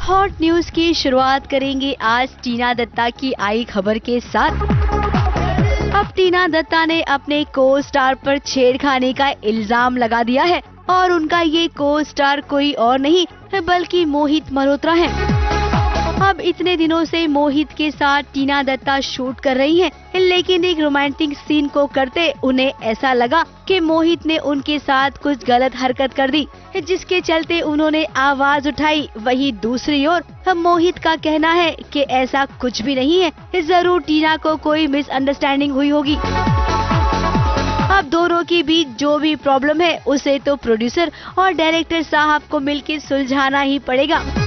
Hot news की शुरुआत करेंगे आज टीना दत्ता की आई खबर के साथ। अब टीना दत्ता ने अपने को स्टार पर छेड़खानी का इल्जाम लगा दिया है और उनका ये को स्टार कोई और नहीं बल्कि मोहित मल्होत्रा है। अब इतने दिनों से मोहित के साथ टीना दत्ता शूट कर रही हैं, लेकिन एक रोमांटिक सीन को करते उन्हें ऐसा लगा कि मोहित ने उनके साथ कुछ गलत हरकत कर दी, जिसके चलते उन्होंने आवाज उठाई। वहीं दूसरी ओर मोहित का कहना है कि ऐसा कुछ भी नहीं है, जरूर टीना को कोई मिसअंडरस्टैंडिंग हुई होगी। अब दोनों के बीच जो भी प्रॉब्लम है उसे तो प्रोड्यूसर और डायरेक्टर साहब को मिलकर सुलझाना ही पड़ेगा।